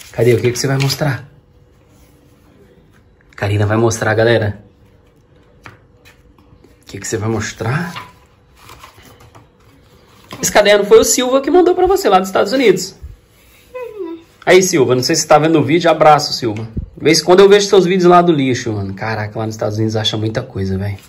Cadê? O que você vai mostrar? Karina vai mostrar, galera. O que você vai mostrar? Esse caderno foi o Silva que mandou pra você lá dos Estados Unidos. Aí, Silva, não sei se você tá vendo o vídeo, abraço, Silva. Quando eu vejo seus vídeos lá do lixo, mano. Caraca, lá nos Estados Unidos acha muita coisa, velho.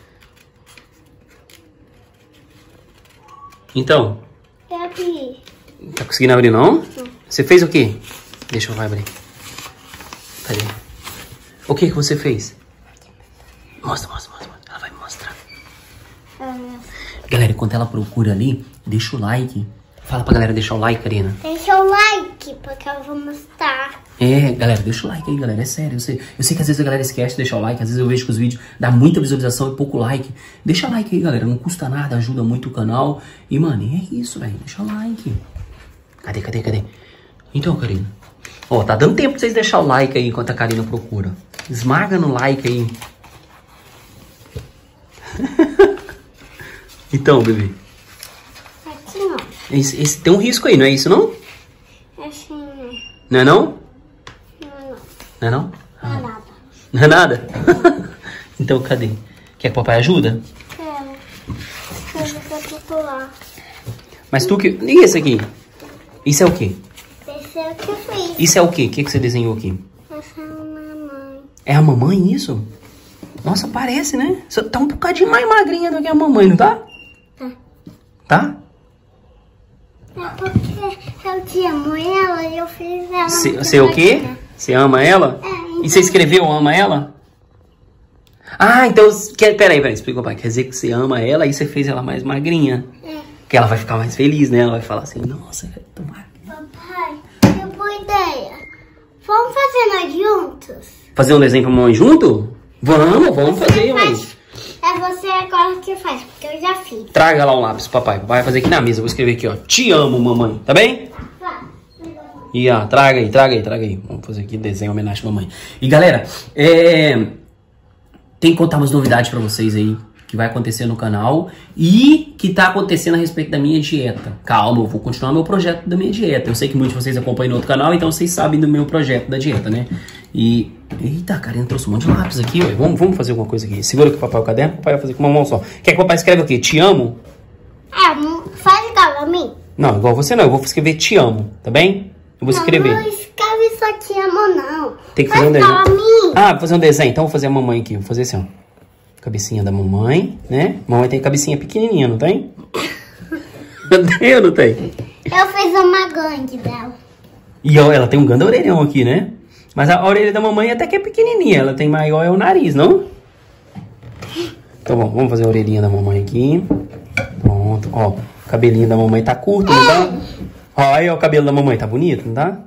Então. Eu abri. Tá conseguindo abrir, não? Você fez o quê? Deixa eu abrir. Cadê? O que você fez? Mostra. Ela vai me mostrar. Galera, enquanto ela procura ali, deixa o like. Fala pra galera deixar o like, Karina. Deixa o like, porque eu vou mostrar. É, galera, deixa o like aí, galera. É sério. Eu sei que às vezes a galera esquece de deixar o like. Às vezes eu vejo que os vídeos dá muita visualização e pouco like. Deixa like aí, galera. Não custa nada, ajuda muito o canal. E, mano, é isso, velho. Deixa o like. Cadê? Então, Karina. Ó, tá dando tempo pra vocês deixarem o like aí enquanto a Karina procura. Esmaga no like aí. Então, bebê. Aqui não. Esse tem um risco aí, não é isso, não? Assim. Não é não? Não. Não é não? Não é nada. Não é nada? Então, cadê? Quer que o papai ajuda? Quero. Eu vou procurar. Mas tu que... E esse aqui? Isso é o quê? Esse é o que eu fiz. Isso é o quê? O que você desenhou aqui? Essa é a mamãe. É a mamãe isso? Nossa, parece, né? Você tá um bocadinho mais magrinha do que a mamãe, não tá? Tá. Tá? É porque eu te amo ela e eu fiz ela. Você o quê? Você ama ela? É, então... E você escreveu ama ela? Ah, então... Peraí, explica, pai. Quer dizer que você ama ela e você fez ela mais magrinha. É. Que ela vai ficar mais feliz, né? Ela vai falar assim, nossa, eu tô magrinha. Papai, eu boa ideia. Vamos fazer nós juntos? Fazer um desenho com a mamãe junto? Vamos fazer, mãe. É você agora que faz, porque eu já fiz. Traga lá um lápis, papai. Papai vai fazer aqui na mesa. Eu vou escrever aqui, ó. Te amo, mamãe. Tá bem? Tá. E ó, traga aí. Vamos fazer aqui desenho em homenagem à mamãe. E galera, tem que contar umas novidades pra vocês aí que vai acontecer no canal e que tá acontecendo a respeito da minha dieta. Calma, eu vou continuar meu projeto da minha dieta. Eu sei que muitos de vocês acompanham no outro canal, então vocês sabem do meu projeto da dieta, né? E... Eita, a Karina trouxe um monte de lápis aqui, ó. Vamos fazer alguma coisa aqui. Segura aqui, papai, o caderno. Papai vai fazer com uma mão só. Quer que o papai escreva o quê? Te amo? Faz igual a mim. Não, igual você não. Eu vou escrever te amo, tá bem? Eu vou escrever. Não escreve só te amo, não. Tem que fazer um desenho. Igual a mim. Ah, vou fazer um desenho. Então vou fazer a mamãe aqui. Vou fazer assim, ó. Cabecinha da mamãe, né? Mamãe tem cabecinha pequenininha, não tem? Tem ou não tem? Eu fiz uma grande dela. E ó, ela tem um grande orelhão aqui, né? Mas a orelha da mamãe até que é pequenininha. Ela tem maior é o nariz, não? Então bom, vamos fazer a orelhinha da mamãe aqui. Pronto, ó. O cabelinho da mamãe tá curto, não tá? Ó, aí ó, o cabelo da mamãe tá bonito, não tá?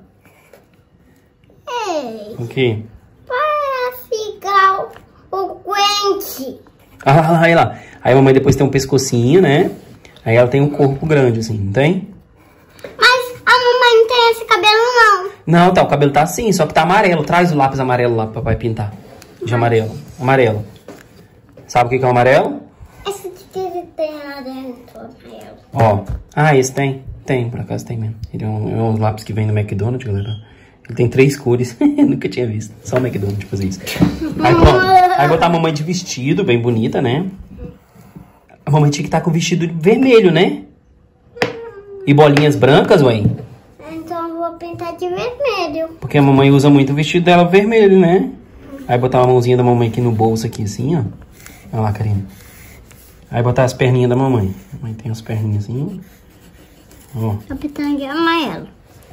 Ei, O quê? parece igual o Quente. Ah, aí lá. Aí a mamãe depois tem um pescocinho, né? Aí ela tem um corpo grande, assim, não tem? Mas a mamãe não tem esse cabelo, não. Não, tá, o cabelo tá assim, só que tá amarelo. Traz o lápis amarelo lá pro papai pintar. De amarelo. Amarelo. Sabe o que é o amarelo? Esse aqui que tem lá dentro, amarelo. Ó. Ah, esse tem. Tem, por acaso tem mesmo. Ele é um lápis que vem do McDonald's, galera. Ele tem 3 cores. Nunca tinha visto. Só o McDonald's fazer isso. Aí pronto. Aí botar a mamãe de vestido, bem bonita, né? A mamãe tinha que estar com o vestido vermelho, né? E bolinhas brancas, ué. Então eu vou pintar de vermelho. Porque a mamãe usa muito o vestido dela vermelho, né? Aí botar uma mãozinha da mamãe aqui no bolso, aqui assim, ó. Olha lá, Karina. Aí botar as perninhas da mamãe. A mamãe tem as perninhas assim. Ó. Tô pintando de amarelo.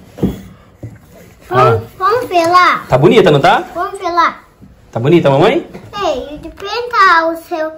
Ah. Vamos ver lá. Tá bonita, não tá? Vamos ver lá. Tá bonita, mamãe? Ei, de pintar o seu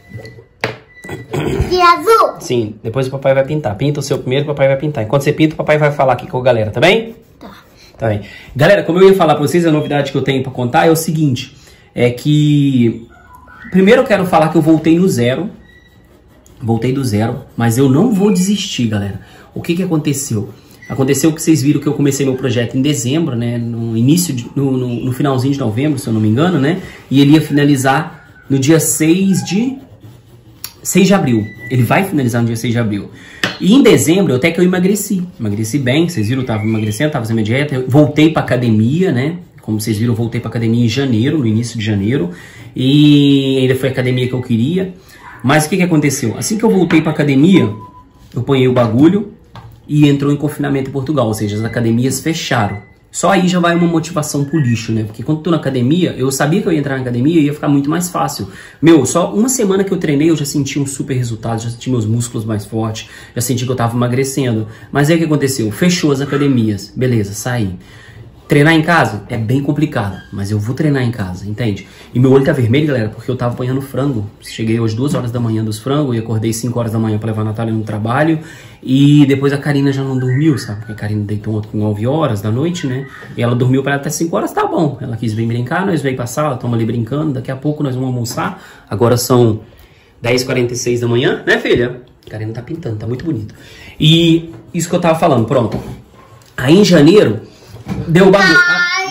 de azul. Sim, depois o papai vai pintar. Pinta o seu primeiro, o papai vai pintar. Enquanto você pinta, o papai vai falar aqui com a galera, tá bem? Tá. Tá bem. Galera, como eu ia falar pra vocês, a novidade que eu tenho pra contar é o seguinte. É que... Primeiro eu quero falar que eu voltei no zero. Voltei do zero, mas eu não vou desistir, galera. O que que aconteceu? Aconteceu que vocês viram que eu comecei meu projeto em dezembro, né? No início, no finalzinho de novembro, se eu não me engano, né? E ele ia finalizar no dia 6 de abril. Ele vai finalizar no dia 6 de abril. E em dezembro, até que eu emagreci. Emagreci bem, vocês viram, eu tava emagrecendo, tava fazendo minha dieta. Eu voltei pra academia, né? Como vocês viram, eu voltei pra academia em janeiro, no início de janeiro. E ainda foi a academia que eu queria. Mas o que aconteceu? Assim que eu voltei pra academia, eu ponhei o bagulho e entrou em confinamento em Portugal. Ou seja, as academias fecharam. Só aí já vai uma motivação pro lixo, né? Porque quando eu tô na academia, eu sabia que eu ia entrar na academia e ia ficar muito mais fácil. Meu, só uma semana que eu treinei, eu já senti um super resultado, já senti meus músculos mais fortes, já senti que eu tava emagrecendo. Mas aí o que aconteceu? Fechou as academias. Beleza, saí. Treinar em casa é bem complicado, mas eu vou treinar em casa, entende? E meu olho tá vermelho, galera, porque eu tava apanhando frango. Cheguei hoje 2 horas da manhã dos frangos e acordei 5 horas da manhã pra levar a Natália no trabalho. E depois a Karina já não dormiu, sabe? Porque a Karina deitou ontem com 9 horas da noite, né? E ela dormiu pra ela até 5 horas, tá bom. Ela quis vir brincar, nós veio pra sala, estamos ali brincando. Daqui a pouco nós vamos almoçar. Agora são 10h46 da manhã, né, filha? A Karina tá pintando, tá muito bonito. E isso que eu tava falando, pronto. Aí em janeiro... Deu bagulho. Ah,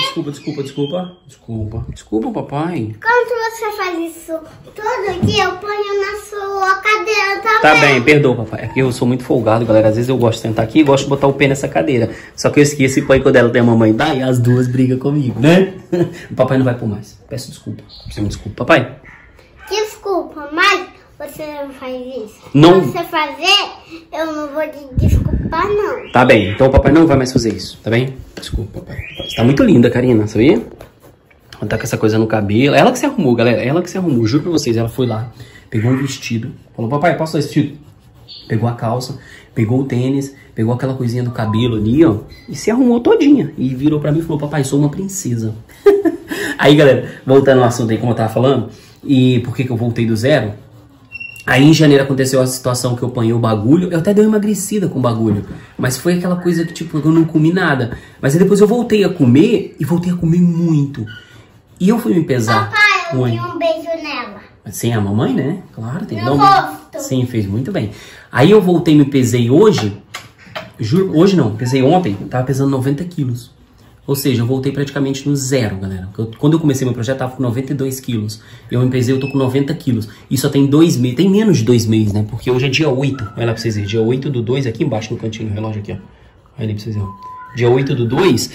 desculpa, papai. Quando você faz isso todo dia, eu ponho na sua cadeira também. Tá bem, perdoa, papai. É que eu sou muito folgado, galera. Às vezes eu gosto de sentar aqui e gosto de botar o pé nessa cadeira. Só que eu esqueço e põe quando ela tem a mamãe dá e as duas brigam comigo, né? O papai não vai pôr mais. Peço desculpa. Você me desculpa, papai. Desculpa, mas você não faz isso. Não. Se você fazer, eu não vou te desculpar, não. Tá bem, então o papai não vai mais fazer isso, tá bem? Desculpa, papai. Você tá muito linda, Karina, sabia? Ela tá com essa coisa no cabelo. Ela que se arrumou, galera. Ela que se arrumou. Juro pra vocês, ela foi lá, pegou um vestido. Falou, papai, posso usar esse vestido? Pegou a calça, pegou o tênis, pegou aquela coisinha do cabelo ali, ó. E se arrumou todinha. E virou pra mim e falou, papai, sou uma princesa. Aí, galera, voltando ao assunto aí, como eu tava falando. E por que eu voltei do zero? Aí em janeiro aconteceu a situação que eu apanhei o bagulho. Eu até dei uma emagrecida com o bagulho. Mas foi aquela coisa que, tipo, eu não comi nada. Mas aí depois eu voltei a comer e voltei a comer muito. E eu fui me pesar. Papai, eu dei um beijo nela. Sim, a mamãe, né? Claro, tem que dar No um rosto. Sim, fez muito bem. Aí eu voltei e me pesei hoje. Juro, hoje não, pesei ontem. Eu tava pesando 90 quilos. Ou seja, eu voltei praticamente no zero, galera. Quando eu comecei meu projeto, eu tava com 92 quilos. Eu me pesei, eu tô com 90 quilos. E só tem 2 meses, tem menos de 2 meses, né? Porque hoje é dia 8. Olha lá pra vocês verem. Dia 8/2, aqui embaixo no cantinho do relógio aqui, ó. Olha ali pra vocês verem. Dia 8/2.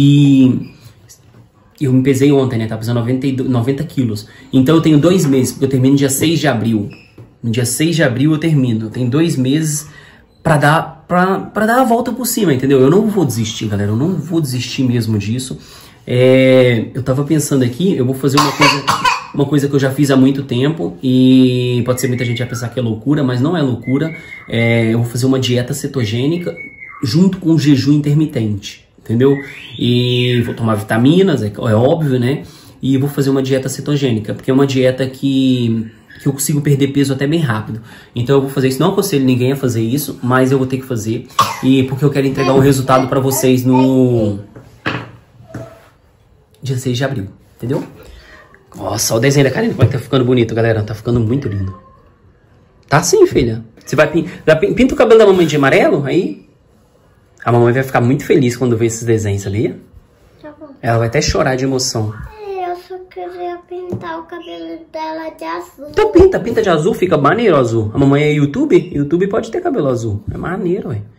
E eu me pesei ontem, né? Tava pesando 90 quilos. Então eu tenho 2 meses, porque eu termino dia 6 de abril. No dia 6 de abril eu termino. Eu tenho 2 meses pra dar a volta por cima, entendeu? Eu não vou desistir, galera. Eu não vou desistir mesmo disso. Eu tava pensando aqui, eu vou fazer uma coisa que eu já fiz há muito tempo. E pode ser muita gente vai pensar que é loucura, mas não é loucura. Eu vou fazer uma dieta cetogênica junto com jejum intermitente, entendeu? E vou tomar vitaminas, é óbvio, né? E vou fazer uma dieta cetogênica, porque é uma dieta que eu consigo perder peso até bem rápido. Então eu vou fazer isso. Não aconselho ninguém a fazer isso, mas eu vou ter que fazer. E porque eu quero entregar um resultado pra vocês no dia 6 de abril, entendeu? Nossa, olha o desenho da Karina, como é que tá ficando bonito, galera. Tá ficando muito lindo. Tá sim, filha. Você vai pinta o cabelo da mamãe de amarelo, aí a mamãe vai ficar muito feliz quando ver esses desenhos, sabia? Tá bom. Ela vai até chorar de emoção. Eu só queria pintar o cabelo dela de azul. Então pinta de azul, fica maneiro o azul. A mamãe é YouTube, YouTube pode ter cabelo azul. É maneiro, ué.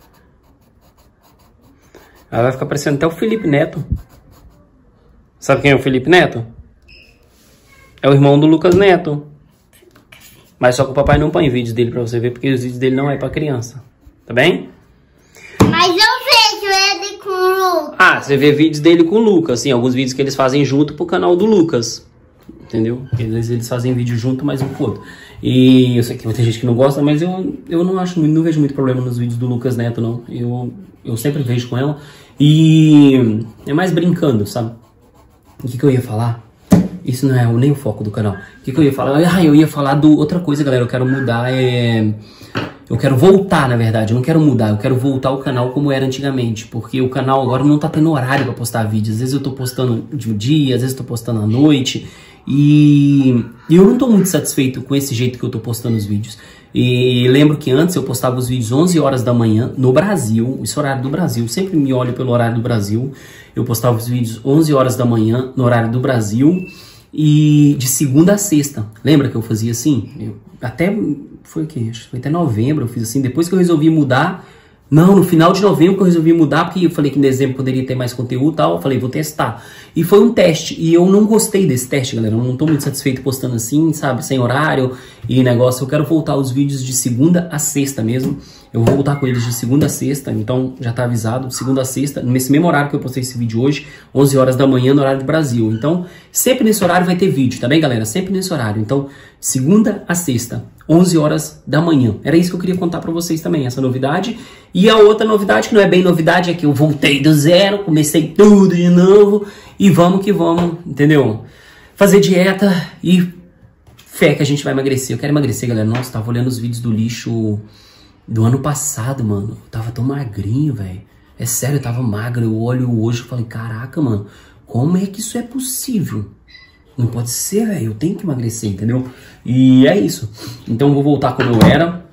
Ela vai ficar parecendo até o Felipe Neto. Sabe quem é o Felipe Neto? É o irmão do Lucas Neto. Mas só que o papai não põe vídeos dele pra você ver, porque os vídeos dele não é pra criança. Tá bem? Mas eu vejo ele com o Lucas. Ah, você vê vídeos dele com o Lucas, sim. Alguns vídeos que eles fazem junto pro canal do Lucas. Entendeu? Eles fazem vídeo junto, mais um com o outro. E eu sei que tem gente que não gosta, mas eu não vejo muito problema nos vídeos do Lucas Neto, não. Eu sempre vejo com ela. E é mais brincando, sabe? O que eu ia falar? Isso não é nem o foco do canal. O que eu ia falar? Ah, eu ia falar do outra coisa, galera. Eu quero mudar, eu quero voltar, na verdade. Eu não quero mudar, eu quero voltar o canal como era antigamente. Porque o canal agora não tá tendo horário pra postar vídeos. Às vezes eu tô postando de dia, às vezes eu tô postando à noite. E eu não tô muito satisfeito com esse jeito que eu tô postando os vídeos. E lembro que antes eu postava os vídeos 11 horas da manhã no Brasil. Esse horário do Brasil, sempre me olho pelo horário do Brasil. Eu postava os vídeos 11 horas da manhã no horário do Brasil. E de segunda a sexta. Lembra que eu fazia assim? Foi o quê? Acho que foi até novembro eu fiz assim. Depois que eu resolvi mudar... Não, no final de novembro que eu resolvi mudar, porque eu falei que em dezembro poderia ter mais conteúdo e tal. Eu falei, vou testar. E foi um teste. E eu não gostei desse teste, galera. Eu não tô muito satisfeito postando assim, sabe? Sem horário e negócio. Eu quero voltar os vídeos de segunda a sexta mesmo. Eu vou voltar com eles de segunda a sexta. Então, já tá avisado. Segunda a sexta, nesse mesmo horário que eu postei esse vídeo hoje. 11 horas da manhã, no horário do Brasil. Então, sempre nesse horário vai ter vídeo, tá bem, galera? Sempre nesse horário. Então, segunda a sexta, 11 horas da manhã. Era isso que eu queria contar pra vocês também, essa novidade. E a outra novidade, que não é bem novidade, é que eu voltei do zero, comecei tudo de novo. E vamos que vamos, entendeu? Fazer dieta e fé que a gente vai emagrecer. Eu quero emagrecer, galera. Nossa, tava olhando os vídeos do lixo do ano passado, mano. Eu tava tão magrinho, velho. É sério, eu tava magro. Eu olho hoje e falei, caraca, mano, como é que isso é possível? Não pode ser, velho. Eu tenho que emagrecer, entendeu? E é isso. Então eu vou voltar como eu era.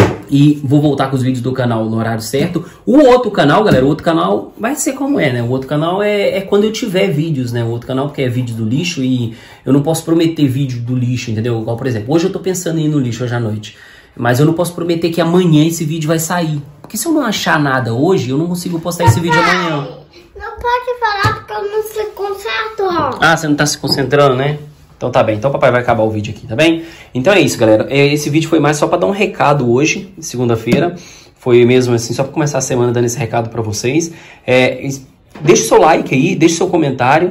E vou voltar com os vídeos do canal no horário certo. O outro canal, galera, o outro canal vai ser como é, né? O outro canal é quando eu tiver vídeos, né? O outro canal porque é vídeo do lixo e eu não posso prometer vídeo do lixo, entendeu? Igual, por exemplo, hoje eu tô pensando em ir no lixo hoje à noite. Mas eu não posso prometer que amanhã esse vídeo vai sair. Porque se eu não achar nada hoje, eu não consigo postar esse vídeo amanhã. Não pode falar porque eu não se concentro. Ah, você não tá se concentrando, né? Então tá bem, então o papai vai acabar o vídeo aqui, tá bem? Então é isso, galera. Esse vídeo foi mais só pra dar um recado hoje, segunda-feira. Foi mesmo assim, só pra começar a semana dando esse recado pra vocês. Deixa o seu like aí, deixa o seu comentário.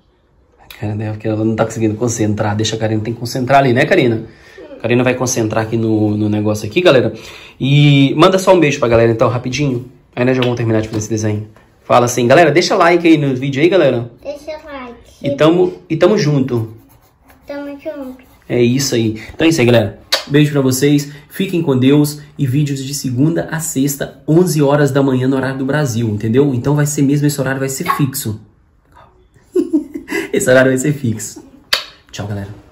Porque ela não tá conseguindo concentrar. Deixa a Karina, tem que concentrar ali, né, Karina? A Karina vai concentrar aqui no negócio aqui, galera. E manda só um beijo pra galera, então, rapidinho. Aí nós já vamos terminar de fazer esse desenho. Fala assim, galera, deixa like aí no vídeo aí, galera. Deixa like. E tamo junto. Tamo junto. É isso aí. Então é isso aí, galera. Beijo pra vocês. Fiquem com Deus. E vídeos de segunda a sexta, 11 horas da manhã no horário do Brasil, entendeu? Então vai ser mesmo, esse horário vai ser fixo. Esse horário vai ser fixo. Tchau, galera.